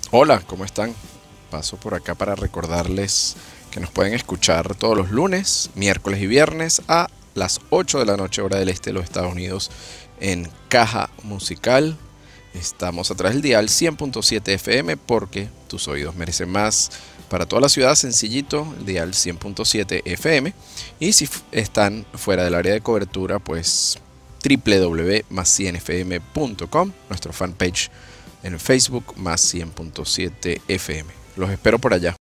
Hola, ¿cómo están? Paso por acá para recordarles que nos pueden escuchar todos los lunes, miércoles y viernes a las 8 de la noche hora del este de los Estados Unidos en Caja Musical. Estamos a través del dial 100.7 FM porque tus oídos merecen más. Para toda la ciudad, sencillito, el dial 100.7 FM. Y si están fuera del área de cobertura, pues www.más100fm.com, nuestro fanpage en Facebook, más 100.7 FM. Los espero por allá.